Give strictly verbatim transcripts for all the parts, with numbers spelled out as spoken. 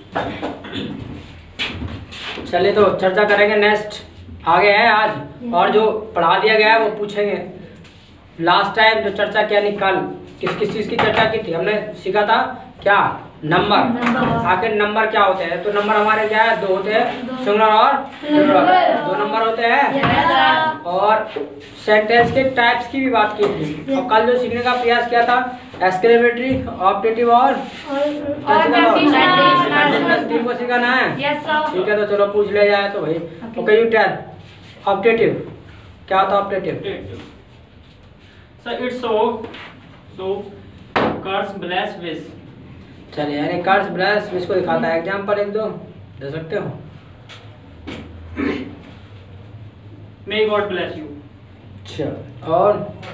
चलिए तो चर्चा करेंगे नेक्स्ट, आगे है आज, और जो पढ़ा दिया गया है वो पूछेंगे। लास्ट टाइम जो चर्चा किया नहीं, कल किस किस चीज़ की चर्चा की थी, हमने सीखा था क्या, नंबर। आखिर नंबर क्या होते हैं, तो नंबर हमारे क्या है, दो होते हैं, सिंगुलर और प्लूरल, दो नंबर होते हैं। और सेंटेंस के टाइप्स की भी बात की थी, और कल जो सीखने का प्रयास किया था एक्सक्लेमेटरी, ऑप्टेटिव और तीन को सीखना है। ठीक है, तो चलो पूछ लिया जाए तो भाई। ओके यू टेल ऑप्टेटिव क्या होता है। Optative sir it's so so curse bless wish. चलिए यानी कर्स ब्लेस विश को दिखाता है, एग्जांपल एक दो दे सकते हो। May God bless you. अच्छा, और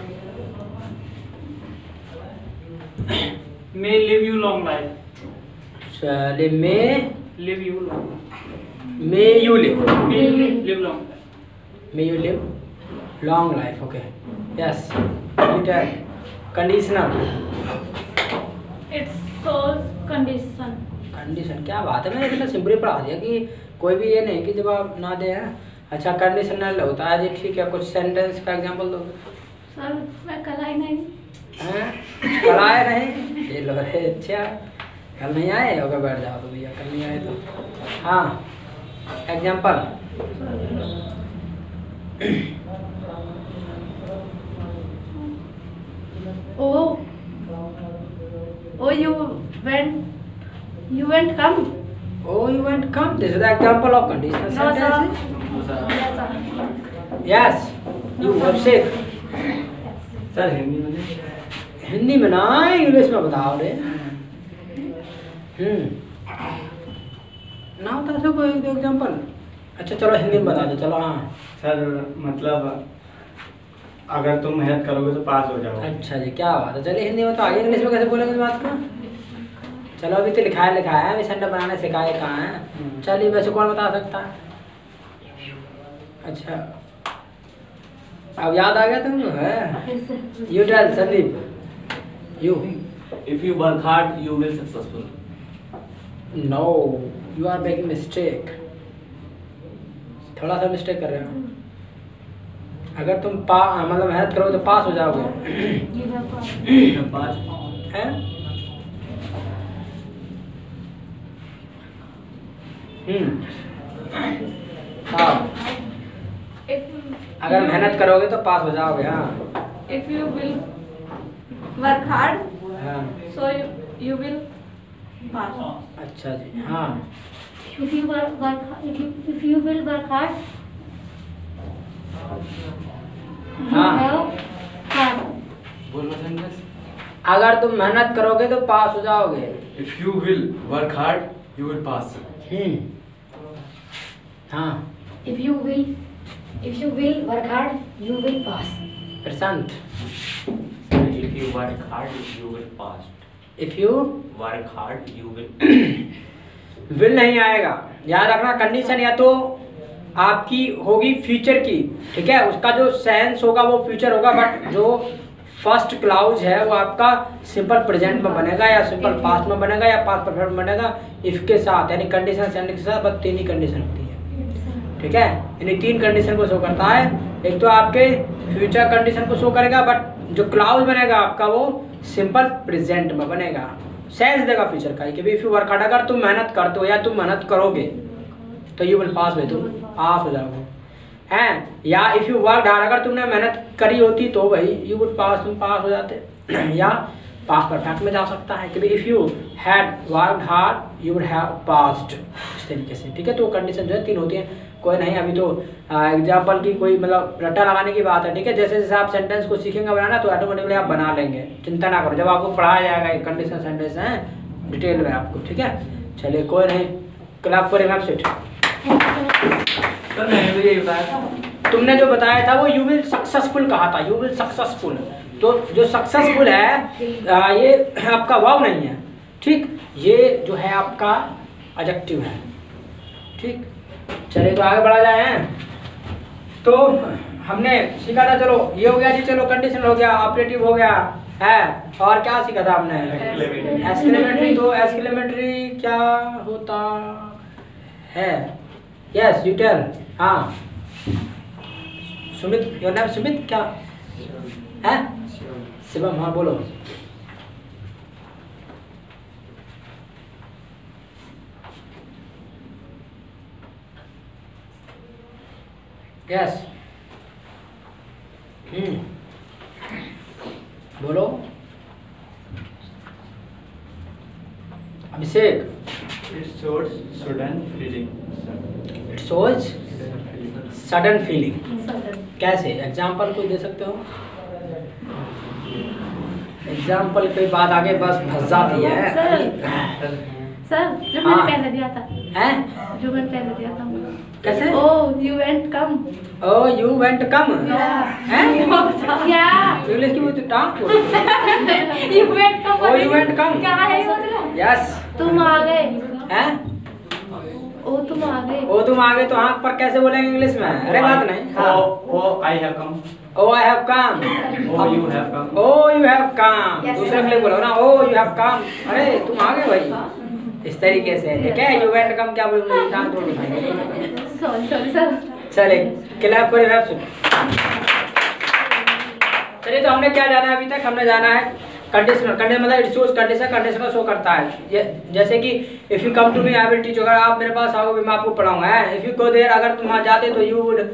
may live you long life. चलिए may live you long, may you live, may live long, may you live long life. Okay yes, conditional it's so condition. Condition क्या बात है, मैंने इतना simply पढ़ा दिया कि कोई भी ये नहीं कि जवाब ना दे। अच्छा कंडीशनल होता है जी, ठीक है। कुछ सेंटेंस का एग्जांपल दो। सर मैं कल आई नहीं। हैं कल आए नहीं, ये लो रे। अच्छा कल नहीं आए, ओके बैठ जाओ तो भैया, कल नहीं आए तो। हाँ example Oh, oh, you went, you went come. Oh, you went come. This is the example of conditional No, sir. sentences. Yes, sir. Yes, you were sick. Sir Hindi में हिंदी में ना, इंग्लिश में बताओ रे। हम्म ना होता है कोई एग्जांपल। अच्छा चलो हिंदी में बता दो, चलो। हाँ सर मतलब अगर तुम मेहनत करोगे तो पास हो जाओगे। अच्छा जी, क्या बात है। चलिए हिंदी में तो आगे, इंग्लिश में कैसे बोलेंगे इस बात को। चलो अभी तो लिखाया लिखाया है, अभी सेंटेंस बनाने सिखाए कहाँ है। चलिए वैसे कौन बता सकता है। अच्छा अब याद आ गया तुमको है। You tell Sandeep, you. If you work hard, you will successful. No you are making mistake, थोड़ा सा मिस्टेक कर रहे हो। अगर तुम पा मतलब मेहनत करोगे तो पास हो जाओगे हैं। हम्म हाँ, अगर मेहनत करोगे तो पास हो जाओगे। हाँ If you will work hard, हाँ so you, you will pass. अच्छा जी। हाँ If you work, work if you, if you will work hard, you हाँ have hard. बोलो सेंटेंस। अगर तुम मेहनत करोगे तो पास हो जाओगे। If you will work hard, you will pass. हम्म हाँ If you will, if you will work hard, you will pass. Prashant, If you work hard, you will pass. If you Work hard, you will. Will नहीं आएगा, याद रखना। Condition या तो आपकी होगी future की, ठीक है, उसका जो सेंस होगा वो फ्यूचर होगा, बट जो फर्स्ट क्लाउज है वो आपका सिंपल प्रेजेंट में बनेगा, या सिंपल पास्ट में बनेगा, या पास्ट परफेक्ट में बनेगा इफ के साथ, यानी कंडीशन सेंटेंस के साथ बस तीन ही कंडीशन होती है। ठीक है, यानी तीन कंडीशन को शो करता है। एक तो आपके फ्यूचर कंडीशन को शो करेगा, बट जो क्लाउज बनेगा आपका वो सिंपल प्रेजेंट में बनेगा, सेंस देगा फ्यूचर का कि इफ यू वर्क हार्ड, अगर तुम मेहनत करते हो या तुम मेहनत करोगे तो यू विल पास, भाई तुम पास हो जाओगे हैं। या इफ यू वर्क हार्ड, अगर तुमने मेहनत करी होती तो भाई यू वुड पास, तुम पास हो जाते। या पास परफेक्ट में जा सकता है कि if you had worked hard you would have passed, इस तरीके से। ठीक है, तो कंडीशन जो है तीन होती है। कोई नहीं, अभी तो एग्जाम्पल की कोई मतलब रट्टा लगाने की बात है। ठीक है, जैसे जैसे आप सेंटेंस को सीखेंगे बनाना तो ऑटोमेटिकली आप बना लेंगे, चिंता ना करो। जब आपको पढ़ाया जाएगा ये कंडीशन सेंटेंस है डिटेल में आपको। ठीक है, चलिए कोई नहीं, क्लैप फॉर एब्सेंट। सर मैंने तो यही बताया था। तुमने जो बताया था वो यू विल सक्सेसफुल कहा था, यू विल सक्सेसफुल। तो जो सक्सेसफुल है आ, ये आपका वर्ब नहीं है। ठीक, ये जो है आपका एडजेक्टिव है। ठीक, चलिए तो आगे बढ़ा जाए। तो हमने सीखा था, चलो ये हो गया जी, चलो कंडीशन हो गया, ऑपरेटिव हो गया है, और क्या सीखा था हमने? एक्सक्लेमेटरी। तो एक्सक्लेमेटरी क्या होता है? Yes you tell. हाँ सुमित, योर नेम सुमित क्या है? शिवम, हाँ बोलो। यस हम्म बोलो। Abhishek, It shows sudden feeling. It shows sudden feeling. Sudden. कैसे? एग्जाम्पल कोई दे सकते हो? एग्जाम्पल पे बात आगे बस फंस जाती है। सर, सर जो मैंने हाँ। पहले दिया था, हैं? जो मैंने पहले दिया था। कैसे? Oh, you went come. Oh you went come. Yeah. हैं? Yeah. इंग्लिश की वो तो टांग बोल। You went come. Oh, you went come. क्या है ये मतलब? यस तुम आ गए। हैं? ओ तुम आ गए। ओ तुम आगे तो आँख पर कैसे बोलेंगे इंग्लिश में? अरे बात नहीं। हाँ। Oh, oh, I have come. Oh I have come. Oh, you have come. Oh you have come. Yes, दूसरे sir. के लिए बोलो ना, ओ यू हैव कम। अरे तुम आ गए भाई। इस तरीके से ठीक है। यू वेंट कम क्या बोलूँगी? टांग तोड़ दिखाएंगे। Sorry sorry sir. चले क्लैप करें रैप सुन। चलिए तो हमने क्या जाना है अभी तक? हमने जाना है कंडीशनल। कंडीशन मतलब it shows condition, conditional show करता है। ये जैसे कि if you come to me I will teach. अगर आप मेरे पास आओगे मैं आपको पढ़ाऊंगा। इफ यू गो देयर, अगर तुम वहाँ जाते तो you would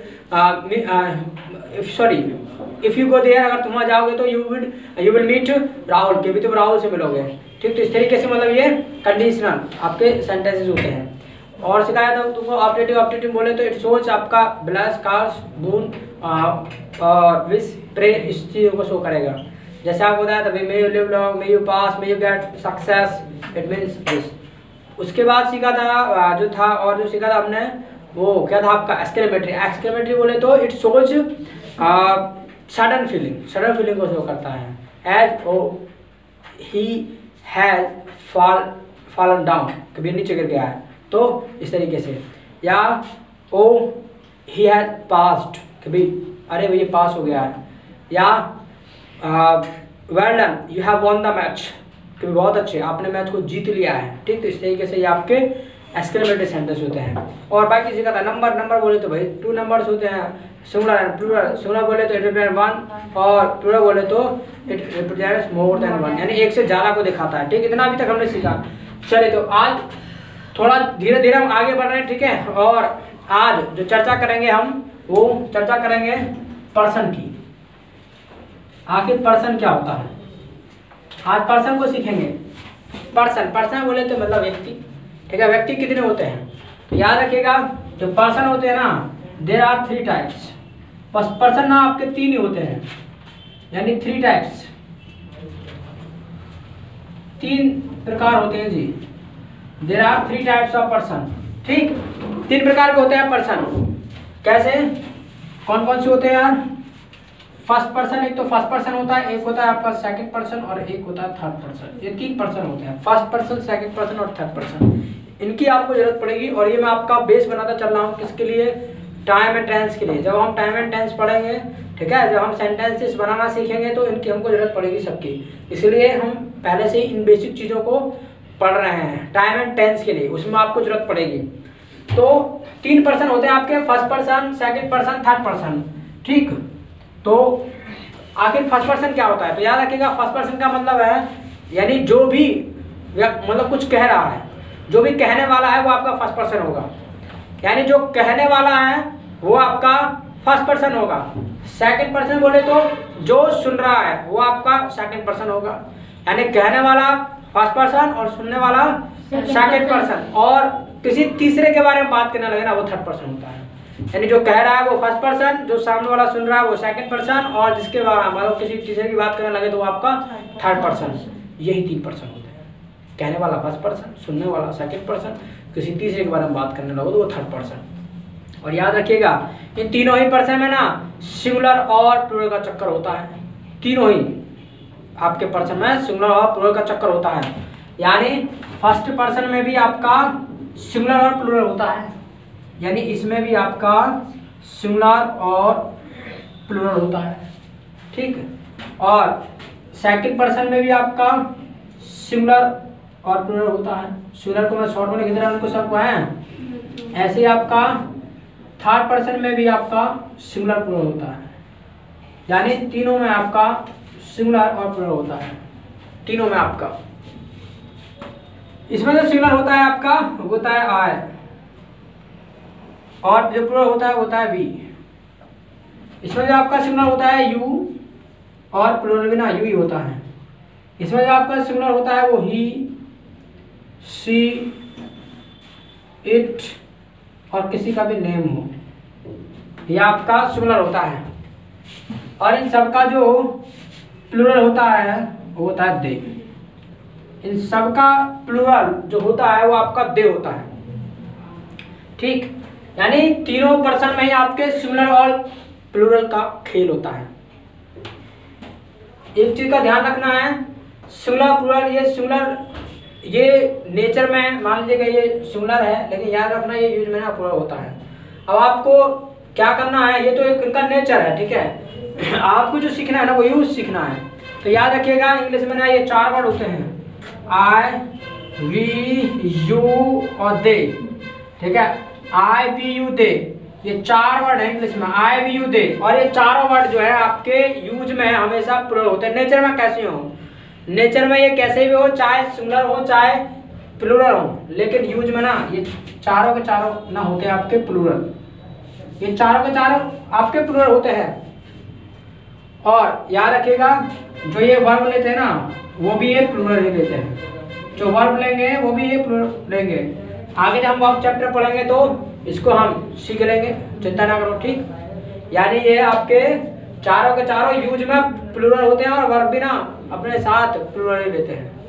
sorry if you go there, अगर तुम वहाँ जाओगे तो you would you will meet Rahul, के भी तुम राहुल से मिलोगे। ठीक, तो इस तरीके से मतलब ये कंडीशनल आपके सेंटेंसेस होते हैं। और सिखाया था तुमको ऑप्टेटिव। ऑप्टेटिव बोले तो इट शोज आपका ब्लस, कार्स, बून और विश, प्रे, इस चीज़ों को शो करेगा। जैसे आपको बताया था may you live long, may you pass, may you get success, it means this. उसके बाद सीखा था जो था और जो सीखा था हमने वो क्या था आपका एक्सक्लेमेटरी। एक्सक्लेमेटरी बोले तो it shows sudden feeling, sudden feeling को शो करता है। As oh he has fall fallen down, कभी नीचे गिर गया है तो इस तरीके से। या ओ ही हैज पास्ड, कभी अरे भैया पास हो गया है। या well done, you have won the match, कभी बहुत अच्छे आपने मैच को जीत लिया है। ठीक, तो इस तरीके से ये आपके एक्सक्लेमेटरी सेंटेंस होते हैं। और बाकी सीखा था नंबर। नंबर बोले तो भाई टू नंबर्स होते हैं, सिंगुलर एंड प्लूरल। सिंगुलर बोले तो इट रिप्रेजेंट वन और प्लूरल बोले तो it represents more than one, यानी एक से ज़्यादा को दिखाता है। ठीक, इतना अभी तक हमने सीखा। चलिए तो आज थोड़ा धीरे धीरे हम आगे बढ़ रहे हैं। ठीक है, और आज जो चर्चा करेंगे हम वो चर्चा करेंगे पर्सन की। आखिर पर्सन क्या होता है, आज पर्सन को सीखेंगे। पर्सन पर्सन बोले तो मतलब व्यक्ति। ठीक है, व्यक्ति कितने होते हैं तो याद रखिएगा, जो पर्सन होते हैं ना देयर आर थ्री टाइप्स। बस पर्सन ना आपके तीन ही होते हैं, यानी थ्री टाइप्स, तीन प्रकार होते हैं जी। There are three types of person. ठीक, तीन प्रकार के होते हैं पर्सन। कैसे, कौन कौन से होते हैं यार? फर्स्ट पर्सन, एक तो फर्स्ट पर्सन होता है, एक होता है आपका सेकंड पर्सन और एक होता है थर्ड पर्सन। ये तीन पर्सन होते हैं, फर्स्ट पर्सन, सेकंड पर्सन और थर्ड पर्सन। इनकी आपको जरूरत पड़ेगी और ये मैं आपका बेस बनाता चल रहा हूँ किसके लिए? टाइम एंड टेंस के लिए। जब हम टाइम एंड टेंस पढ़ेंगे, ठीक है, जब हम सेंटेंसेस बनाना सीखेंगे तो इनकी हमको जरूरत पड़ेगी सबकी। इसलिए हम पहले से ही इन बेसिक चीज़ों को पढ़ रहे हैं टाइम एंड टेंस के लिए, उसमें आपको जरूरत पड़ेगी। तो तीन पर्सन होते हैं आपके, first person, second person, third person. ठीक, तो आखिर फर्स्ट पर्सन क्या होता है तो याद रखिएगा, फर्स्ट पर्सन का मतलब है यानी जो भी मतलब कुछ कह रहा है, जो भी कहने वाला है वो आपका फर्स्ट पर्सन होगा। यानी जो कहने वाला है वो आपका फर्स्ट पर्सन होगा। सेकंड पर्सन बोले तो जो सुन रहा है वो आपका सेकंड पर्सन होगा। यानी कहने वाला फर्स्ट पर्सन और सुनने वाला सेकंड पर्सन, और किसी तीसरे के बारे में बात करने लगे ना वो थर्ड पर्सन होता है। यानी जो कह रहा है वो फर्स्ट पर्सन, जो सामने वाला सुन रहा है वो सेकंड पर्सन, और जिसके बारे में मतलब किसी तीसरे की बात करने लगे तो वो आपका थर्ड पर्सन। यही तीन पर्सन होते हैं, कहने वाला फर्स्ट पर्सन, सुनने वाला सेकंड पर्सन, किसी तीसरे के बारे में बात करने लगे तो वो थर्ड पर्सन। और याद रखिएगा इन तीनों ही पर्सन में ना सिंगुलर और प्लूरल का चक्कर होता है। तीनों ही आपके पर्सन में सिंगुलर और प्लूरल का चक्कर होता है। यानी फर्स्ट पर्सन में भी आपका सिंगुलर और प्लूरल होता है, यानी इसमें भी आपका सिंगुलर और प्लूरल होता है। ठीक, और सेकंड पर्सन में भी आपका सिंगुलर और प्लूरल होता है। सिंगुलर को मैं शॉर्ट में लिख दे रहा हूँ उनको सबको है। ऐसे ही आपका थर्ड पर्सन में भी आपका सिंगुलर प्लूरल होता है, यानी तीनों में आपका सिंगुलर और प्लूरल होता है, तीनों में आपका। इसमें जो सिंगुलर होता है आपका होता है आई, और जो प्लूरल होता है होता है वी। इसमें जो आपका सिंगुलर होता है यू, और प्लूरल भी ना यू ही होता है। इसमें जो आपका सिंगुलर होता है वो ही, सी, इट और किसी का भी नेम हो, यह आपका सिंगुलर होता है। और इन सबका जो प्लूरल होता है वो होता है दे। इन सबका प्लूरल जो होता है वो आपका दे होता है, ठीक। यानी तीनों पर्सन में ही आपके सिंगुलर और प्लूरल का खेल होता है। एक चीज का ध्यान रखना है, सिंगुलर प्लूरल, ये सिंगुलर ये नेचर में मान लीजिएगा ये सिंगुलर है, लेकिन याद रखना ये यूज में ना प्लूरल होता है। अब आपको क्या करना है, ये तो एक इनका नेचर है, ठीक है। आपको जो सीखना है ना वो यूज सीखना है। तो याद रखिएगा इंग्लिश में ना ये चार वर्ड होते हैं, आई, वी, यू और दे, ठीक है। आई, वी, यू, दे, ये चार वर्ड है इंग्लिश में, आई, वी, यू, दे। और ये चारों वर्ड जो है आपके यूज में हमेशा प्लूरल होते हैं। नेचर में कैसे हो, नेचर में ये कैसे भी हो, चाहे सिंगुलर हो चाहे प्लूरल हो, लेकिन यूज में ना ये चारों के चारों ना होते हैं आपके प्लूरल, ये चारों के चारों आपके प्लूरल होते हैं। और याद रखिएगा जो ये वर्ब लेते हैं ना वो भी ये प्लूरल ही लेते हैं, जो वर्ब लेंगे वो भी ये प्लूरल लेंगे। आगे जब हम वर्ब चैप्टर पढ़ेंगे तो इसको हम सीख लेंगे, चिंता ना करो, ठीक। यानी ये आपके चारों के चारों यूज में प्लूरल होते हैं और वर्ब भी ना अपने साथ प्लूरल ही लेते हैं,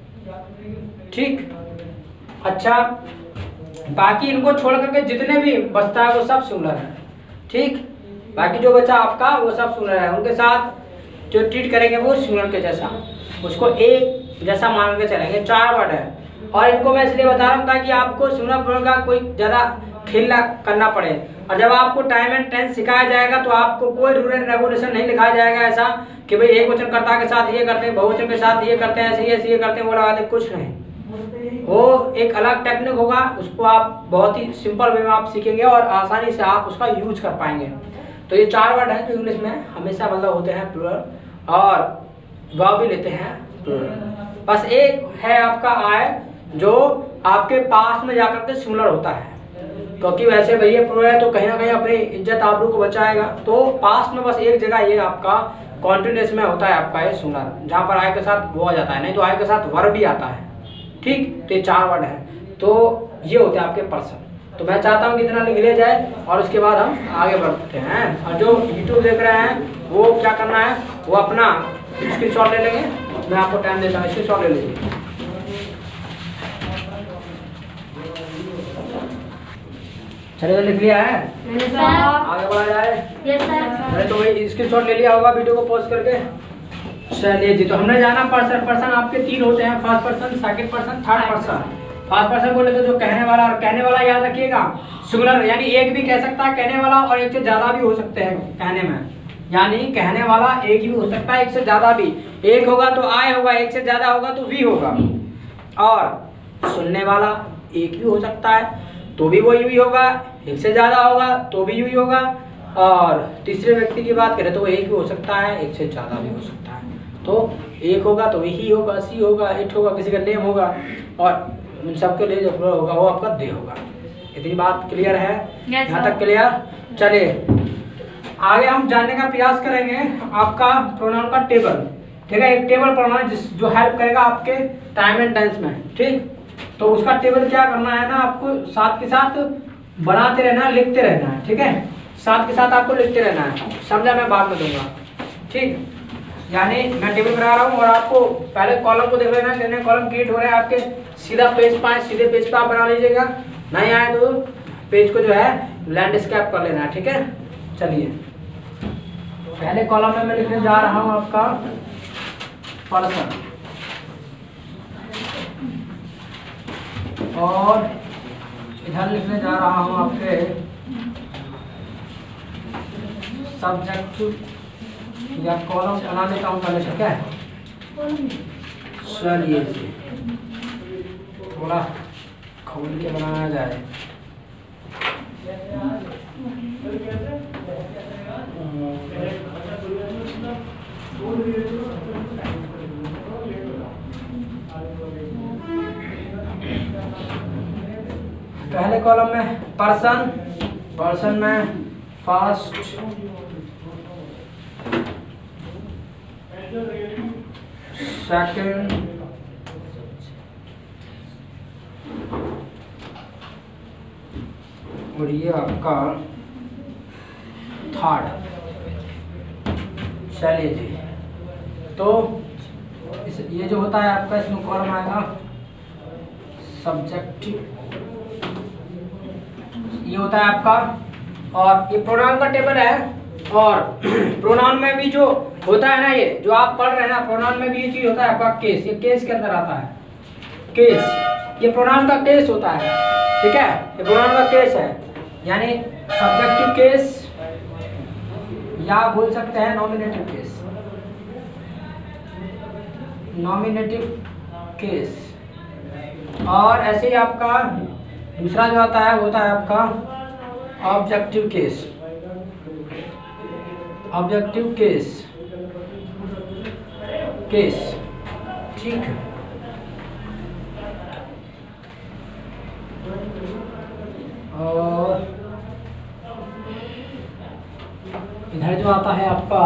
ठीक। अच्छा, बाकी इनको छोड़ करके जितने भी बचता है वो सब सिंगुलर है, ठीक। बाकी जो बचा आपका वो सब सिंगुलर है, उनके साथ जो ट्रीट करेंगे वो सिंगुलर के जैसा, उसको एक जैसा मान के चलेंगे। चार वर्ड है और इनको मैं इसलिए बता रहा हूँ ताकि आपको सिंगुलर प्लूरल का कोई ज़्यादा खेल करना पड़े। और जब आपको टाइम एंड टेंस सिखाया जाएगा तो आपको कोई रूल एंड रेगुलेशन नहीं लिखाया जाएगा ऐसा कि भाई एक वचन कर्ता के साथ ये करते हैं, बहुवचन के साथ ये करते हैं, ऐसे ऐसे ये करते हैं, वो लगाते, कुछ नहीं। वो एक अलग टेक्निक होगा, उसको आप बहुत ही सिंपल वे में आप सीखेंगे और आसानी से आप उसका यूज कर पाएंगे। तो ये चार वर्ड हैं जो इंग्लिश में हमेशा मतलब होते हैं प्लूरल और वर्ब भी लेते हैं प्लूरल। बस एक है आपका आय जो आपके पास में जाकर के सिंगुलर होता है, क्योंकि वैसे भैया प्लूरल है तो कहीं ना कहीं अपनी इज्जत आबरू को बचाएगा। तो पास में बस एक जगह ये आपका कॉन्टिन्यूस में होता है आपका ये सिंगुलर, जहाँ पर आय के साथ वो आ जाता है, नहीं तो आय के साथ वर्ब भी आता है, ठीक। तो ये चार वर्ड है, तो ये होते हैं आपके पर्सन। तो मैं चाहता हूँ कि इतना लिख लिया जाए और उसके बाद हम आगे बढ़ते हैं। और जो यूट्यूब देख रहे हैं वो क्या करना है, वो अपना स्क्रीनशॉट ले लेंगे, मैं आपको टाइम देता हूँ, स्क्रीनशॉट ले लीजिए। चलिए, लिख लिया है, आगे बढ़ा जाए। अरे तो भाई स्क्रीनशॉट ले लिया होगा वीडियो को पॉज करके। चलिए जी, तो हमने जाना पर्सन। पर्सन आपके तीन होते हैं, first person, second person, third person. First person बोले तो जो कहने वाला, और कहने वाला याद रखिएगा सिंगुलर, यानी एक भी कह सकता है कहने वाला और एक से ज्यादा भी हो सकते हैं कहने में, यानी कहने वाला एक भी हो सकता है, एक से ज्यादा भी। एक होगा तो आय होगा, एक से ज्यादा होगा तो वी होगा। और सुनने वाला एक भी हो सकता है तो भी वही भी होगा, एक से ज्यादा होगा तो भी यू ही होगा। और तीसरे व्यक्ति की बात करें तो वो एक भी हो सकता है, एक से ज्यादा भी हो सकता है। तो एक होगा तो ही होगा, सी होगा, इट होगा, किसी का नेम होगा, और उन सबके लिए जो प्लूरल होगा वो आपका दे होगा। इतनी बात क्लियर है? yes, यहाँ तक क्लियर? चलिए आगे हम जानने का प्रयास करेंगे आपका प्रोनाउन का टेबल, ठीक है। एक टेबल पढ़ना है जिस जो हेल्प करेगा आपके टाइम एंड टेंस में, ठीक। तो उसका टेबल क्या करना है ना, आपको साथ के साथ बनाते रहना है, लिखते रहना है, ठीक है। साथ के साथ आपको लिखते रहना है, समझा? मैं बाद में दूंगा, ठीक। यानी मैं टेबल बना रहा हूँ और आपको पहले कॉलम को देख लेना है, कितने कॉलम क्रिएट हो रहे हैं आपके। सीधा पेज पाए, सीधे पेज पे आप बना लीजिएगा, नहीं आए तो पेज को जो है लैंडस्केप कर लेना है, ठीक है। चलिए पहले कॉलम में मैं लिखने जा रहा हूँ आपका पर्सन, और इधर लिखने जा रहा हूँ आपके सब्जेक्ट, या कॉलम बना लेता हूँ पहले, ठीक है। चलिए थोड़ा खोल के बनाया जाए। पहले कॉलम में पर्सन, पर्सन में फर्स्ट, सेकंड, और ये आपका थर्ड। चलिए जी, तो इस ये जो होता है आपका, इसमें कॉलम आएगा सब्जेक्टिव, ये होता है आपका, और ये प्रोनाउन का टेबल है। और प्रोनाउन में भी जो होता है ना, ये जो आप पढ़ रहे हैं ना, प्रोनाउन में भी ये चीज होता है आपका केस, ये केस के अंदर आता है केस, ये प्रोनाउन का केस होता है, ठीक है, ये प्रोनाउन का केस है, यानी सब्जेक्टिव केस या बोल सकते हैं नॉमिनेटिव केस, नॉमिनेटिव केस। और ऐसे ही आपका दूसरा जो आता है वो होता है आपका objective case, objective case, case, ठीक है। और इधर जो आता है आपका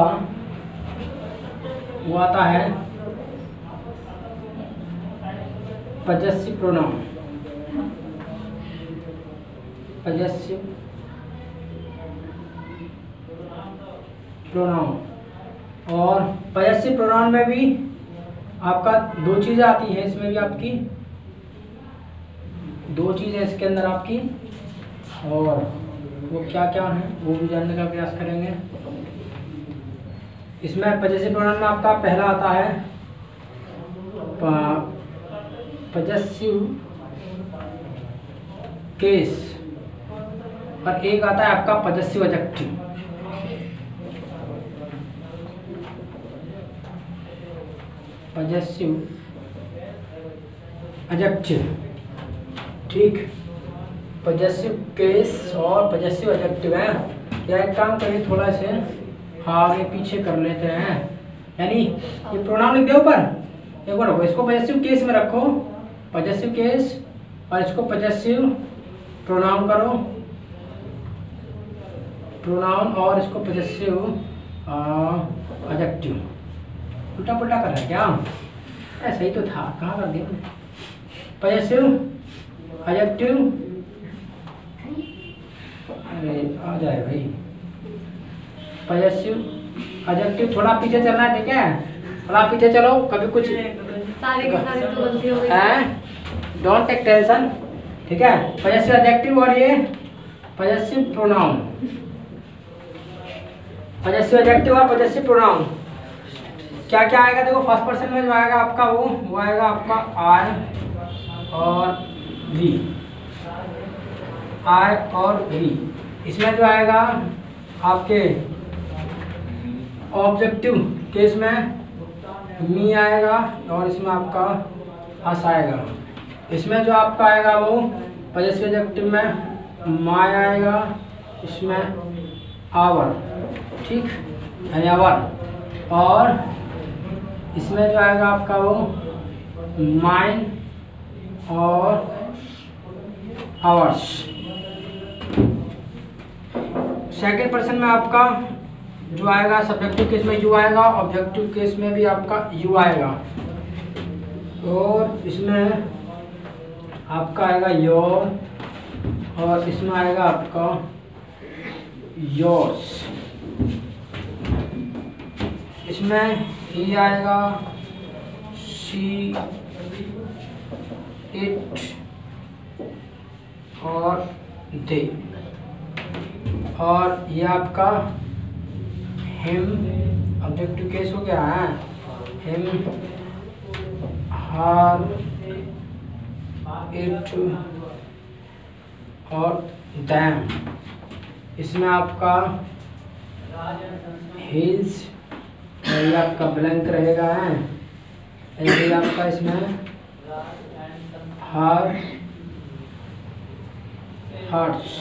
वो आता है पजेसिव प्रोनाउन, पजेसिव प्रोनाउन। और पजेसिव प्रोनाउन में भी आपका दो चीज़ें आती हैं, इसमें भी आपकी दो चीज़ें इसके अंदर आपकी, और वो क्या क्या हैं वो भी जानने का प्रयास करेंगे। इसमें पजेसिव प्रोनाउन में आपका पहला आता है पजेसिव केस, और एक आता है आपका पजेसिव एडजेक्टिव। पजेसिव एडजेक्टिव, ठीक, पजेसिव केस और पजेसिव एडजेक्टिव है। या एक काम करिए, थोड़ा से आगे पीछे कर लेते हैं, यानी ये प्रोनाउन लिख दो ऊपर, एक बार रखो, इसको पजेसिव केस में रखो, पजेसिव केस, और इसको पजेसिव प्रोनाउन करो, प्रोनाउन, और इसको पजेसिव एडजेक्टिव। उल्टा पुल्टा कर रहा है क्या? ऐसा ही तो था, कहाँ कर दिया? पजेसिव एडजेक्टिव, अरे आ जाए भाई, पजेसिव एडजेक्टिव। थोड़ा पीछे चलना है, ठीक है, थोड़ा पीछे चलो, कभी कुछ सारे के सारे तो गलती हो गई है, डोंट टेक टेंशन, ठीक है। पजेसिव एडजेक्टिव और ये पजेसिव प्रोनाउन, पजेसिव एडजेक्टिव और पजेसिव प्रोनाउन क्या क्या आएगा? देखो, फर्स्ट पर्सन में जो आएगा आपका वो वो आएगा आपका आई और वी, आई और वी। इसमें जो आएगा आपके ऑब्जेक्टिव केस में मी आएगा, और इसमें आपका अस आएगा। इसमें जो आपका आएगा वो पजेसिव एडजेक्टिव में माय आएगा, इसमें आवर, ठीक, यानी आवर। और इसमें जो आएगा आपका वो माइन और आवर्स। सेकेंड पर्सन में आपका जो आएगा सब्जेक्टिव केस में यू आएगा, ऑब्जेक्टिव केस में भी आपका यू आएगा, और इसमें आपका आएगा योर, और इसमें आएगा आपका योर्स। इसमें ही आएगा शी, इट और दे। और ये आपका हिम ऑब्जेक्टिव केस हो गया है, हिम, हर, इट और दैम। इसमें आपका हिज, ये आपका ब्लैंक रहेगा है, ये आपका इसमें हर हर्ट्स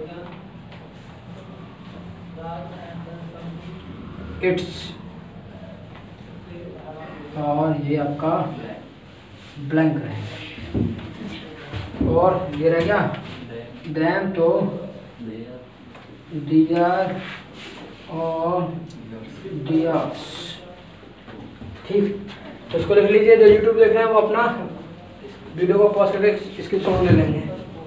इट्स, और ये आपका ब्लैंक रहेगा। और ये रह गया देम तो डियर और डियर्स। ठीक, तो इसको लिख लीजिए। जो यूट्यूब देख रहे हैं वो अपना वीडियो को पॉज करके इसकी सॉन्ग ले लेंगे।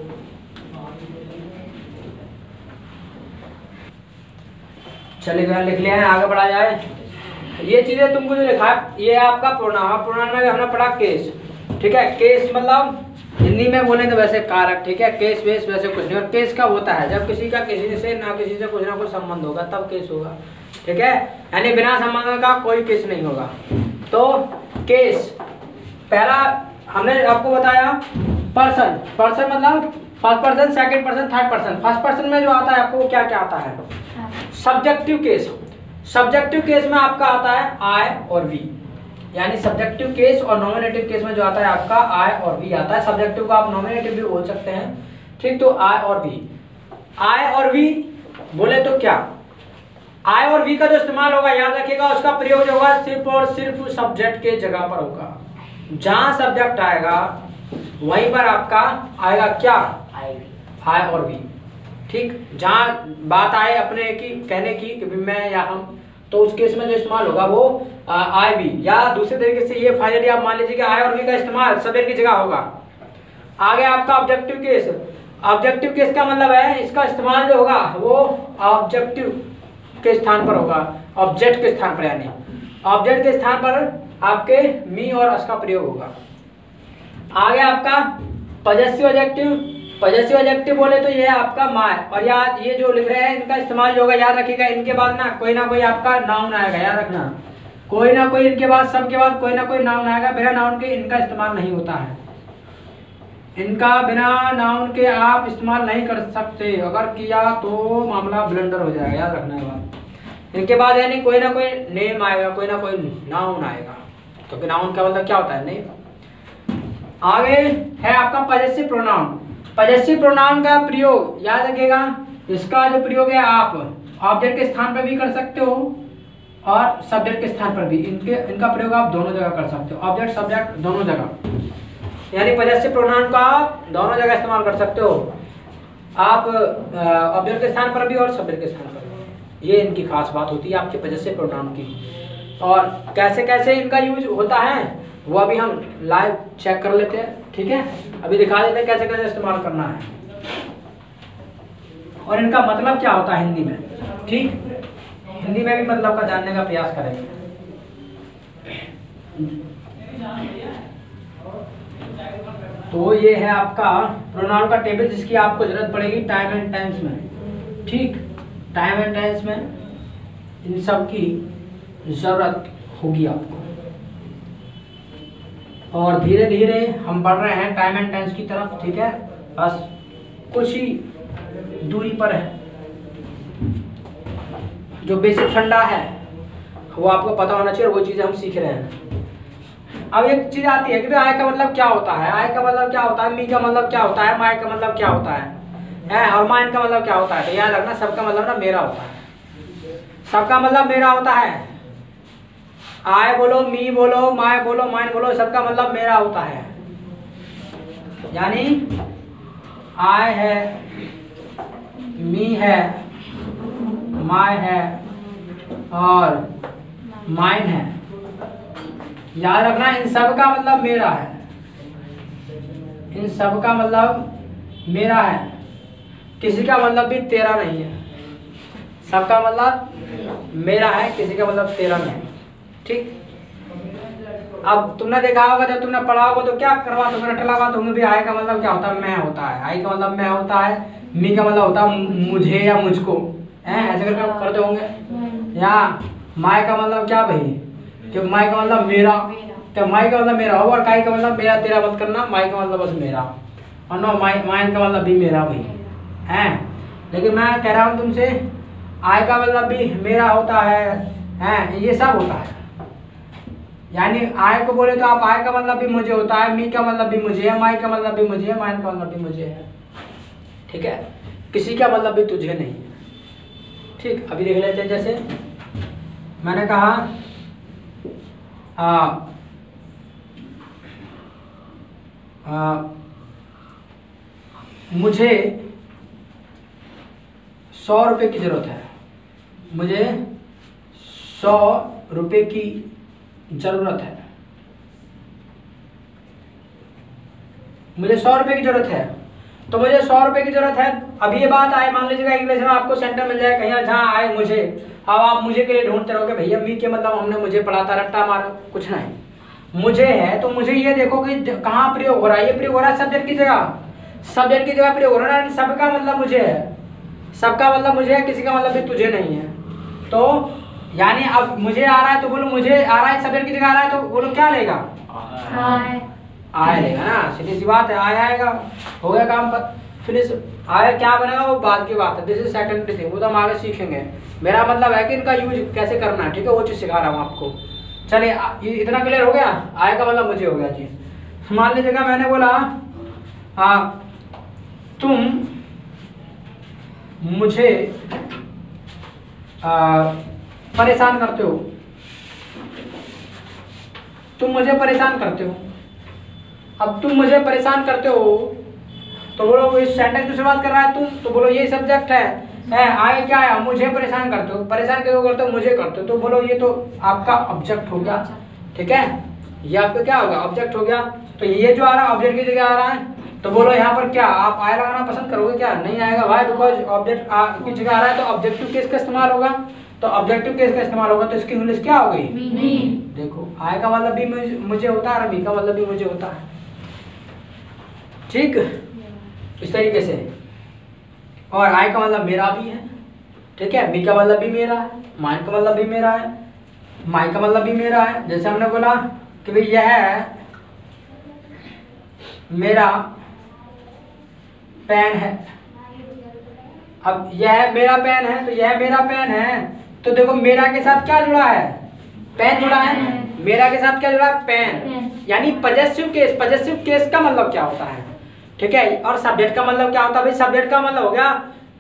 चलिए भैया लिख लिया है, आगे बढ़ा जाए। ये चीजें तुमको जो लिखा है ये आपका प्रोनाउन। प्रोनाउन में हमने पढ़ा केस, ठीक है। केस मतलब हिंदी में बोले तो वैसे कारक, ठीक है। केस वेस वैसे कुछ नहीं। और केस कब होता है? जब किसी का किसी से ना किसी से कुछ ना कुछ संबंध होगा तब केस होगा, ठीक है। यानी बिना संबंध का कोई केस नहीं होगा। तो केस पहला हमने आपको बताया पर्सन। पर्सन मतलब first person, second person, third person. First person में जो आता है आपको क्या क्या आता है? Subjective case. सब्जेक्टिव केस में आपका आता है आई और वी, यानी सब्जेक्टिव केस और नॉमिनेटिव केस में जो आता है आपका आई और वी आता है। सब्जेक्टिव को आप नॉमिनेटिव भी बोल सकते हैं, ठीक। तो आई और वी, आई और वी बोले तो क्या? आई और वी का जो इस्तेमाल होगा याद रखिएगा, उसका प्रयोग जो होगा सिर्फ और सिर्फ सब्जेक्ट के जगह पर होगा। जहां सब्जेक्ट आएगा वहीं पर आपका आएगा क्या? आई और वी, ठीक। जहां बात आए अपने की कहने की कि मैं या हम, तो उस केस में जो इस्तेमाल होगा वो आई बी, या दूसरे तरीके से ये फाइनली आप मान लीजिए कि आई और वी का इस्तेमाल सब्जेक्ट की जगह होगा। आगे आपका ऑब्जेक्टिव केस। ऑब्जेक्टिव केस का मतलब है इसका इस्तेमाल जो होगा वो ऑब्जेक्टिव के स्थान पर होगा, ऑब्जेक्ट के स्थान पर, यानी ऑब्जेक्ट के स्थान पर आपके मी और अस का प्रयोग होगा। आगे आपका पॉजेसिव एडजेक्टिव। पॉजेसिव एडजेक्टिव बोले तो ये आपका माय, और याद ये जो लिख रहे हैं इनका इस्तेमाल जो होगा याद रखिएगा, इनके बाद ना कोई ना कोई आपका नाउन आएगा, याद रखना। कोई ना कोई इनके बाद, सबके बाद कोई ना कोई नाउन आएगा। बिना नाउन के इनका इस्तेमाल नहीं होता है। इनका बिना नाउन के आप इस्तेमाल नहीं कर सकते, अगर किया तो मामला ब्लंडर हो जाएगा, याद रखना है बात। इनके बाद यानी कोई ना कोई नेम आएगा, कोई ना कोई नाउन आएगा, क्योंकि तो नाउन का मतलब क्या होता है? नेम। आगे है आपका पॉजेसिव प्रोनाउन। पॉजेसिव प्रोनाउन का प्रयोग याद रखिएगा, इसका जो प्रयोग है आप ऑब्जेक्ट के स्थान पर भी कर सकते हो और सब्जेक्ट के स्थान पर भी। इनके इनका प्रयोग आप दोनों जगह कर सकते हो, ऑब्जेक्ट सब्जेक्ट दोनों जगह। यानी पॉजेसिव प्रोनाउन का आप दोनों जगह इस्तेमाल कर सकते हो, आप ऑब्जेक्ट के स्थान पर भी और सब्जेक्ट के स्थान पर भी। ये इनकी खास बात होती है आपके पॉजेसिव प्रोनाउन की। और कैसे कैसे इनका यूज होता है वो अभी हम लाइव चेक कर लेते हैं, ठीक है। अभी दिखा देते हैं कैसे कैसे इस्तेमाल करना है और इनका मतलब क्या होता है हिंदी में, ठीक। हिंदी में भी मतलब का जानने का प्रयास करेंगे। तो ये है आपका प्रोनाउन का टेबल जिसकी आपको जरूरत पड़ेगी टाइम एंड टेंस में, ठीक। टाइम एंड टेंस में इन सब की जरूरत होगी आपको। और धीरे धीरे हम बढ़ रहे हैं टाइम एंड टेंस की तरफ, ठीक है। बस कुछ ही दूरी पर है। जो बेसिक फंडा है वो आपको पता होना चाहिए और वो चीज़ें हम सीख रहे हैं। अब एक चीज़ आती है कि आय का मतलब क्या होता है, आय का मतलब क्या होता है, मी का मतलब क्या होता है, माय का मतलब क्या होता है, है और माइन का मतलब क्या होता है। तो याद रखना सबका मतलब ना मेरा होता है, सबका मतलब मेरा होता है। आय बोलो, मी बोलो, माय बोलो, माइन बोलो, सबका मतलब मेरा होता है। यानी आय है, मी है, माय है और माइन है। याद रखना इन सब का मतलब मेरा है, इन सब का मतलब मेरा है, किसी का मतलब भी तेरा नहीं है। सबका मतलब मेरा है, किसी का मतलब तेरा नहीं, ठीक। अब तुमने देखा होगा जब तुमने पढ़ा होगा तो क्या करवा तुमने रटला हुआ तुम्हें भी आय का मतलब क्या होता है, मैं होता है। आई का मतलब मैं होता है, मी का मतलब होता है मुझे या मुझको, हैं ऐसे करके करते होंगे। या माय का मतलब क्या भाई, कि माय का मतलब मेरा, तो माय का मतलब मेरा हो और काय का मतलब मेरा तेरा मत करना, माय का मतलब बस मेरा, और नो माय माइन का मतलब भी मेरा भाई हैं। लेकिन मैं कह रहा हूँ तुमसे आय का मतलब भी मेरा होता है, हैं ये सब होता है। यानी आय को बोले तो आप आय का मतलब भी मुझे होता है, मी का मतलब भी मुझे है, माई का मतलब भी मुझे है, माइन का मतलब भी मुझे है। ठीक है, किसी का मतलब भी तुझे नहीं है। ठीक, अभी देख लेते हैं। जैसे मैंने कहा आ, आ, मुझे सौ रुपये की जरूरत है, मुझे सौ रुपये की जरूरत है, मुझे सौ रुपये की जरूरत है। तो मुझे सौ रुपये की जरूरत है। अब ये बात आए, मान लीजिएगा इंग्लिश में आपको सेंटर मिल जाए कहीं जहाँ आए मुझे, अब आप मुझे के लिए ढूंढते रहोगे भैया मी के मतलब हमने मुझे पढ़ा था, रट्टा मारो, कुछ नहीं। मुझे है तो मुझे ये देखो कि कहाँ प्रयोग हो रहा है, ये प्रयोग हो रहा है सब्जेक्ट की जगह, सब्जेक्ट की जगह प्रयोग हो रहा है। सबका मतलब मुझे है, सबका मतलब मुझे है, किसी का मतलब भी तुझे नहीं है। तो यानी अब मुझे आ रहा है तो बोलो मुझे आ रहा है, सब्जेक्ट की जगह आ रहा है तो बोलो क्या लेगा, हाय आया लेगा ना, सीधी सी बात है, आया आएगा, हो गया काम पर फिनिश। आया क्या बनेगा वो बाद की बात है, दिस इज सेकेंडरी थिंग, वो तो हम आगे सीखेंगे। मेरा मतलब है कि इनका यूज कैसे करना है, ठीक है, वो चीज़ सिखा रहा हूँ आपको। चलिए ये इतना क्लियर हो गया, आय का मतलब मुझे हो गया जी। मान लीजिएगा मैंने बोला हाँ तुम मुझे आ, परेशान करते हो, तुम मुझे परेशान करते हो। अब तुम मुझे परेशान करते हो तो बोलो इस सेंटेंस की शुरुआत कर रहा है तुम, तो बोलो ये सब्जेक्ट है, है आए क्या है, मुझे परेशान करते हो, परेशान क्यों करते हो, मुझे करते हो, तो बोलो ये तो आपका ऑब्जेक्ट हो गया। ठीक है, ये आपका क्या होगा, ऑब्जेक्ट हो गया। तो ये जो आ रहा है ऑब्जेक्ट की जगह आ रहा है, तो बोलो यहाँ पर क्या आप आय लगाना पसंद करोगे, क्या नहीं आएगा, वाई बिकॉज ऑब्जेक्ट की जगह आ रहा है तो ऑब्जेक्टिव केस का इस्तेमाल होगा। तो ऑब्जेक्टिव केस का इस्तेमाल होगा तो इसकी इंग्लिश क्या हो गई, मी। देखो आय का मतलब भी मुझे, मुझे होता है और मी का मतलब भी मुझे होता है। ठीक, इस तरीके से। और आय का मतलब मेरा भी है, ठीक है, मी का मतलब भी मेरा है, माइन का मतलब भी मेरा है, माई का मतलब भी मेरा है। जैसे हमने बोला कि भाई यह है मेरा पेन है, अब यह मेरा पेन है तो यह मेरा पेन है, तो देखो मेरा के साथ क्या जुड़ा है, पेन जुड़ा है, मेरा के साथ क्या जुड़ा है, पेन, यानी पजेसिव केस। पजेसिव केस का मतलब क्या होता है, ठीक है, और सब्जेक्ट का मतलब क्या होता है भाई, सब्जेक्ट का मतलब हो गया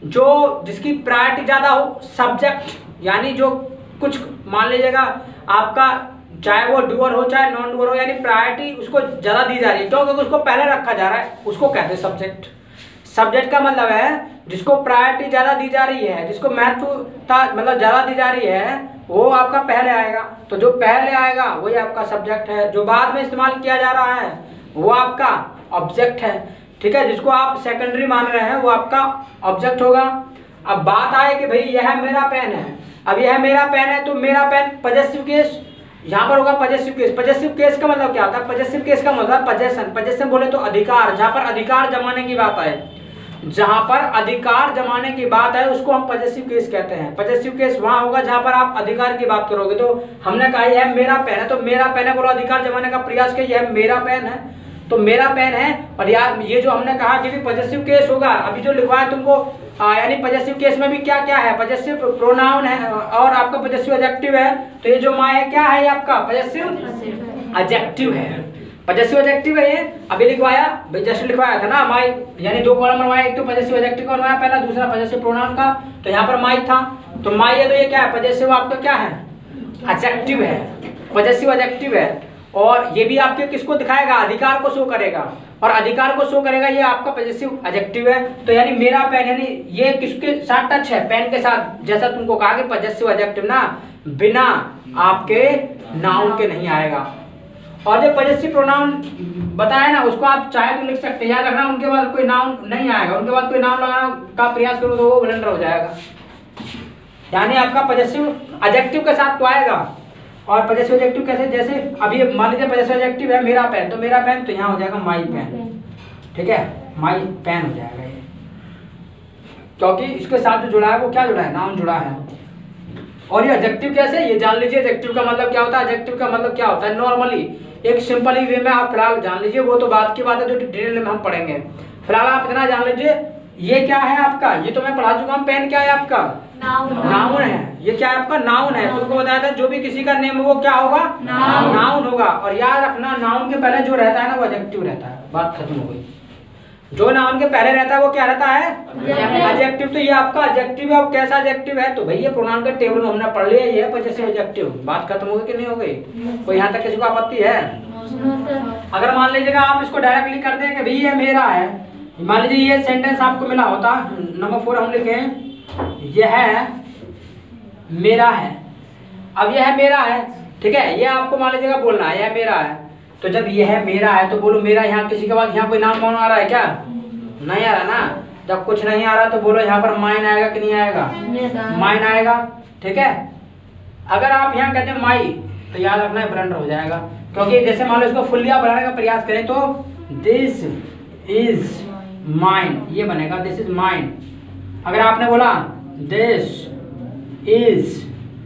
जो जिसकी प्रायोरिटी ज्यादा हो, सब्जेक्ट यानी जो कुछ मान लीजिएगा आपका चाहे वो डूअर हो चाहे नॉन डूअर हो, यानी प्रायोरिटी उसको ज्यादा दी जा रही है क्योंकि उसको पहले रखा जा रहा है, उसको कहते हैं सब्जेक्ट। सब्जेक्ट का मतलब है जिसको प्रायोरिटी ज्यादा दी जा रही है, जिसको महत्वता मतलब ज्यादा दी जा रही है, वो आपका पहले आएगा। तो जो पहले आएगा वही आपका सब्जेक्ट है, जो बाद में इस्तेमाल किया जा रहा है वो आपका ऑब्जेक्ट है। ठीक है, जिसको आप सेकेंडरी मान रहे हैं वो आपका ऑब्जेक्ट होगा। अब बात आए कि भाई यह मेरा पेन है, अब यह मेरा पेन है तो मेरा पेन पजेसिव केस, यहाँ पर होगा पजेसिव केस। पजेसिव केस का मतलब क्या होता है, पजेसिव केस का मतलब पजेशन, पजेशन बोले तो अधिकार, जहाँ पर अधिकार जमाने की बात आए, जहाँ पर अधिकार जमाने की बात है उसको हम पजेसिव केस कहते हैं। पजेसिव केस वहाँ होगा जहाँ पर आप अधिकार की बात करोगे। तो हमने कहा यह मेरा पेन है, तो मेरा पेन है बोलो अधिकार जमाने का प्रयास किया, यह मेरा पेन है तो मेरा पेन है। और यार ये जो हमने कहा कि भी पजेसिव केस होगा, अभी जो लिखवाया तुमको, यानी पजेसिव केस में भी क्या क्या है, पजेसिव प्रोनाउन है और आपका पजेसिव एडजेक्टिव है। तो ये जो माँ है क्या है, ये आपका पजेसिव एडजेक्टिव है, पजेसिव एडजेक्टिव है ये। अभी लिखवाया भाई जस्ट लिखवाया था ना माई, यानी दो कॉलम बनवाया, एक तो पजेसिव एडजेक्टिव का बनवाया पहला, दूसरा पजेसिव प्रोनाउन का। तो यहाँ पर माई था तो माई है, तो ये क्या है, पजेसिव आपका क्या है, एडजेक्टिव है, पजेसिव एडजेक्टिव है। और ये भी आपके किसको दिखाएगा, अधिकार को शो करेगा, और अधिकार को शो करेगा, ये आपका पजेसिव एडजेक्टिव है। तो यानी मेरा पेन, यानी ये किसके साथ टच है, पेन के साथ, जैसा तुमको कहा कि पजेसिव एडजेक्टिव ना बिना आपके नाउन के नहीं आएगा। और जो पजेसिव प्रोनाउन बताया ना उसको आप चाहे तो लिख सकते हैं, याद रखना उनके बाद कोई नाउन नहीं आएगा, उनके बाद कोई नाउन लगाना का प्रयास करो तो वो ब्लंडर हो जाएगा। यानी आपका पजेसिव एडजेक्टिव के साथ तो आएगा। और पजेसिव एडजेक्टिव कैसे, जैसे अभी मान लीजिए पजेसिव एडजेक्टिव है मेरा पेन, तो मेरा पेन तो यहाँ हो जाएगा माई पेन, ठीक है, माई पेन हो जाएगा ये, क्योंकि इसके साथ जो जुड़ा है वो क्या जुड़ा है, नाउन जुड़ा है। और ये एडजेक्टिव कैसे, ये जान लीजिए एडजेक्टिव का मतलब क्या होता है। एडजेक्टिव का मतलब क्या होता है, नॉर्मली एक सिंपली वे में आप फिलहाल जान लीजिए, वो तो बात की बात है जो डिटेल में हम पढ़ेंगे। फिलहाल आप इतना जान लीजिए ये क्या है आपका, ये तो मैं पढ़ा चुका हूँ, पेन क्या है आपका, नाउन नाउन है। ये क्या है आपका? नाउन है। तुमको बताया था जो भी किसी का नेम वो क्या होगा? नाउन। नाउन होगा। और याद रखना नाउन के पहले जो रहता है ना वो एडजेक्टिव रहता है। बात खत्म हो गई। जो नाउन के पहले रहता है वो क्या रहता है? एडजेक्टिव। तो ये आपका एडजेक्टिव है। कैसा एडजेक्टिव है? तो भैया प्रोनाउन के टेबल में हमने पढ़ लिया ये है पॉजेसिव एडजेक्टिव। बात खत्म हो गई कि नहीं हो गई? कोई यहाँ तक किसी को आपत्ति है? अगर मान लीजिएगा आप इसको डायरेक्टली कर दें कि भाई ये मेरा है, मान लीजिए ये सेंटेंस आपको मिला होता, नंबर फोर हम लिखें यह है मेरा है। अब यह मेरा है, ठीक है, ये आपको मान लीजिएगा बोलना है यह मेरा है। तो जब यह मेरा है तो बोलो मेरा। यहाँ किसी के बाद यहाँ कोई नाम वाम आ रहा है क्या? नहीं आ रहा ना। जब कुछ नहीं आ रहा तो बोलो यहाँ पर माइन आएगा कि नहीं आएगा? माइन आएगा। ठीक है। अगर आप यहाँ कहते हैं माई तो याद रखना है ब्लंडर हो जाएगा, क्योंकि जैसे मान लो इसको फुल्ली आप बनाने का प्रयास करें तो दिस इज माइन ये बनेगा, दिस इज माइन। अगर आपने बोला दिस इज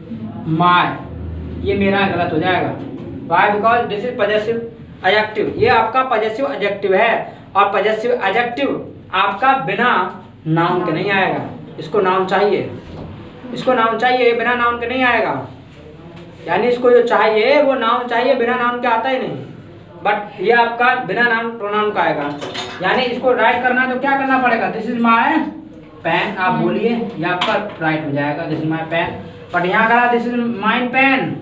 माय ये मेरा गलत हो जाएगा। Why? Because this is possessive adjective. ये आपका पॉजेसिव एडजेक्टिव है और पॉजेसिव एडजेक्टिव आपका बिना नाउन के नहीं आएगा। इसको नाउन चाहिए, इसको नाउन चाहिए, बिना नाउन के नहीं आएगा। यानी इसको जो चाहिए वो नाउन चाहिए, बिना नाउन के आता ही नहीं। बट ये आपका बिना नाउन प्रोनाउन का आएगा। यानी इसको राइट करना है तो क्या करना पड़ेगा? दिस इज माय पेन आप बोलिए, ये आपका राइट हो जाएगा this is my pen. But यहाँ कहा दिस इज माइन पेन,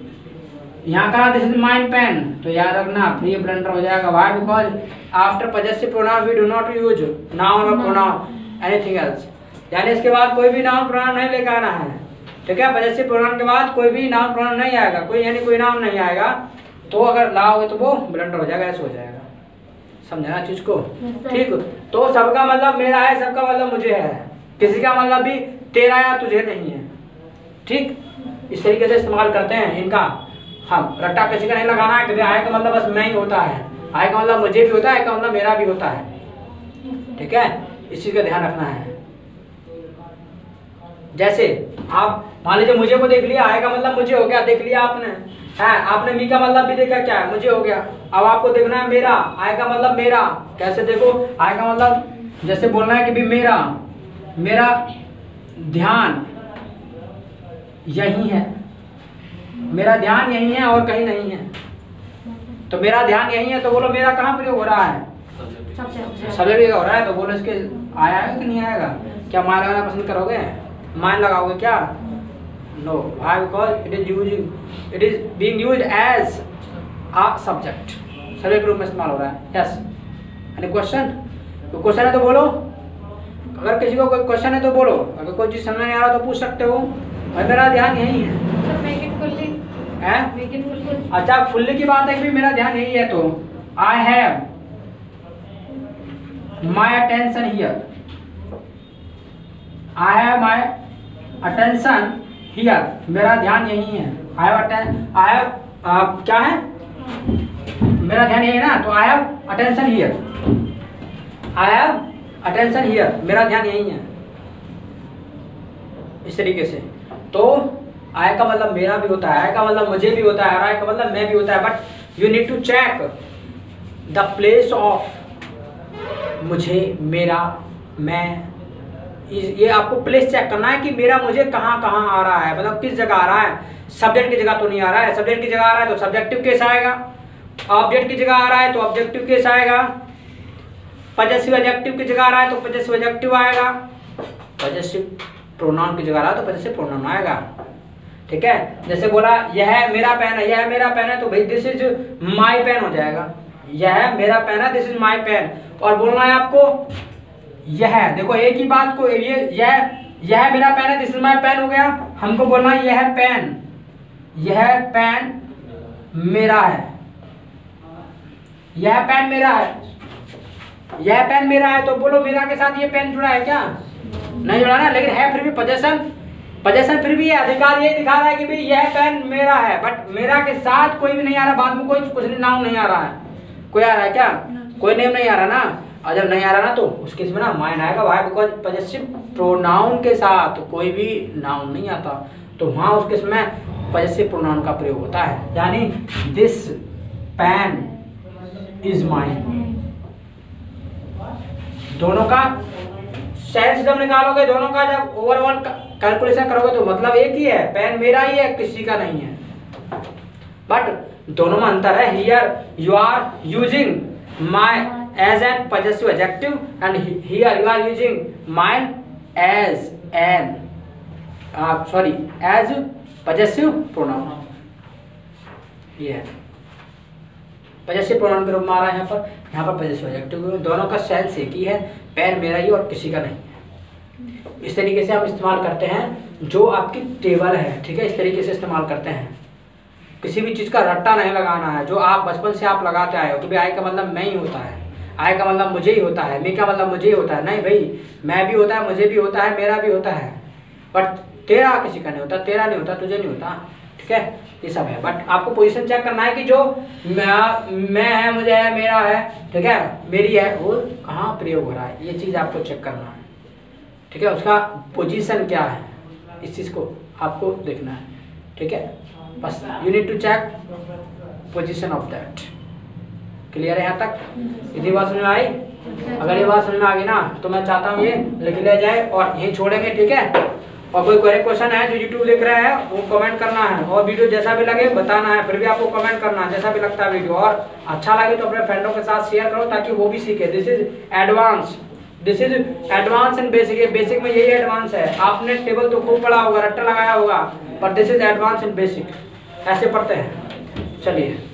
यहाँ कहा दिस इज माइन पेन, तो याद रखना फ्री ब्लंडर हो जाएगा। Why? Because after possessive pronoun we do not use noun और प्रोनाउन एनीथिंग एल्स। यानी इसके बाद कोई भी नाउन प्रोनाउन नहीं लेकर आना है। ठीक है। पॉजेसिव प्रोनाउन के बाद कोई भी नाउन प्रोनाउन नहीं आएगा, कोई यानी कोई नाउन नहीं आएगा। तो अगर लाओगे तो वो ब्लंडर हो जाएगा, ऐसे हो जाएगा। समझना चीज को? ठीक। तो सबका मतलब मेरा है, सबका मतलब मुझे है, किसी का मतलब भी तेरा या तुझे नहीं है। ठीक। इस तरीके से इस्तेमाल करते हैं इनका। हम रट्टा किसी का नहीं लगाना है कि आय का मतलब बस मैं ही होता है, आय का मतलब मुझे भी होता है, आय का मतलब मेरा भी होता है। ठीक है। इस चीज का ध्यान रखना है। जैसे आप मान लीजिए मुझे को देख लिया, आय का मतलब मुझे हो गया, देख लिया आपने है। आपने मी का मतलब भी देखा क्या है? मुझे हो गया। अब आपको देखना है मेरा, आय का मतलब मेरा। कैसे देखो? आय का मतलब जैसे बोलना है कि भी मेरा मेरा ध्यान यही है, मेरा ध्यान यही है और कहीं नहीं है। तो मेरा ध्यान यही है तो बोलो मेरा कहाँ प्रयोग हो रहा है? सब जगह हो रहा है। तो बोलो इसके आया है कि नहीं आएगा? क्या मान लगाना पसंद करोगे? मान लगाओगे क्या? No. Why? Because it is using it is being used as a subject, subject रूप में इस्तेमाल हो रहा है। यस। Any question? तो क्वेश्चन है तो बोलो। अगर किसी को कोई क्वेश्चन है तो बोलो। अगर कोई चीज समझ नहीं आ रहा तो पूछ सकते हो। और मेरा ध्यान यही है। है? अच्छा फुल्ली की बात है कि मेरा ध्यान यही है तो I have my attention here, I have my attention here, मेरा ध्यान यही है। I have attention, I have क्या है? मेरा ध्यान यही है ना, तो I have attention here, I have attention here, मेरा ध्यान यही है। इस तरीके से तो आय का मतलब मेरा भी होता है, आय का मतलब मुझे भी होता है, और आय का मतलब मैं भी होता है। But you need to check the place of मुझे, मेरा, मैं। ये आपको प्लेस चेक करना है कि मेरा मुझे कहाँ कहाँ आ रहा है, मतलब किस जगह आ रहा है। सब्जेक्ट की जगह तो नहीं आ रहा है। सब्जेक्ट की जगह आ रहा है तो सब्जेक्टिव केस आएगा। ऑब्जेक्ट की जगह आ रहा है तो ऑब्जेक्टिव केस आएगा। पॉजेसिव एडजेक्टिव की जगह आ रहा है तो पॉजेसिव एडजेक्टिव आएगा। पॉजेसिव प्रोनाउन की जगह आ रहा है तो पॉजेसिव प्रोनाउन आएगा। ठीक है। जैसे बोला यह मेरा पेन है, यह मेरा पेन है, तो भाई दिस इज माई पेन हो जाएगा। यह मेरा पेन है, दिस इज माई पेन। और बोलना है आपको यह, देखो एक ही बात को, ये यह यह मेरा पेन है, दिस इज माई पेन हो गया। हमको बोलना है यह पेन, यह पेन मेरा है, यह पेन मेरा है, यह पेन मेरा है। तो बोलो मेरा के साथ ये पेन जुड़ा है क्या? नहीं जुड़ा ना, लेकिन है फिर भी पोजेशन, पोजेशन फिर भी है। अधिकार ये दिखा रहा है कि भाई यह पेन मेरा है, बट मेरा के साथ कोई भी नहीं आ रहा। बाद में कोई कुछ नाम नहीं आ रहा है। कोई आ रहा है क्या? कोई नेम नहीं आ रहा ना। और जब नहीं आ रहा ना तो उस केस में ना माइन आएगा। वाई? बिकॉज पॉजेसिव प्रोनाउन के साथ कोई भी नाउन नहीं आता, तो वहाँ उस केस में पॉजेसिव प्रोनाउन का प्रयोग होता है। यानी दिस पेन इज माइन, दोनों का सेंस जब निकालोगे दोनों का, जब ओवरऑल कैलकुलेशन करोगे तो मतलब एक ही है, पेन मेरा ही है, किसी का नहीं है, बट दोनों में अंतर है। Here you are using my as an possessive adjective and here you are using mine as an sorry as possessive pronoun. ये है पॉजेसिव प्रोनाउन के रूप में आ रहा है यहाँ पर, यहाँ पर पॉजेसिव एडजेक्टिव। दोनों का सेंस एक ही है, पेन मेरा ही और किसी का नहीं है। इस तरीके से हम इस्तेमाल करते हैं जो आपकी टेबल है, ठीक है, इस तरीके से इस्तेमाल करते हैं। किसी भी चीज़ का रट्टा नहीं लगाना है, जो आप बचपन से आप लगाते आए हो कि भाई आई का मतलब मैं ही होता है, आई का मतलब मुझे ही होता है, मैं का मतलब मुझे ही होता है। नहीं भाई, मैं भी होता है, मुझे भी होता है, मेरा भी होता है, बट तेरा किसी का नहीं होता, तेरा नहीं होता, तुझे नहीं होता, ठीक है, ये सब है। बट आपको पोजीशन चेक करना है कि जो मैं मैं है, मुझे है, मेरा है, ठीक है, मेरी है, वो कहाँ प्रयोग हो रहा है, ये चीज़ आपको चेक करना है, ठीक है, उसका पोजीशन क्या है, इस चीज़ को आपको देखना है, ठीक है, बस you need to check position of that. Clear है यहाँ तक? यदि बात समझ में आई, अगर ये बात समझ में आ गई ना तो मैं चाहता हूँ ये लिख लिया जाए और यहीं छोड़ेंगे, ठीक है। और कोई क्वेरी क्वेश्चन है जो यूट्यूब लिख रहे हैं वो कमेंट करना है, और वीडियो जैसा भी लगे बताना है, फिर भी आपको कमेंट करना है जैसा भी लगता है वीडियो, और अच्छा लगे तो अपने फ्रेंडों के साथ शेयर करो ताकि वो भी सीखे। This is advance, this is advance and basic. ये बेसिक में यही एडवांस है। आपने टेबल तो खूब पढ़ा होगा, रट्टा लगाया होगा, पर this is advance and basic, ऐसे पढ़ते हैं। चलिए।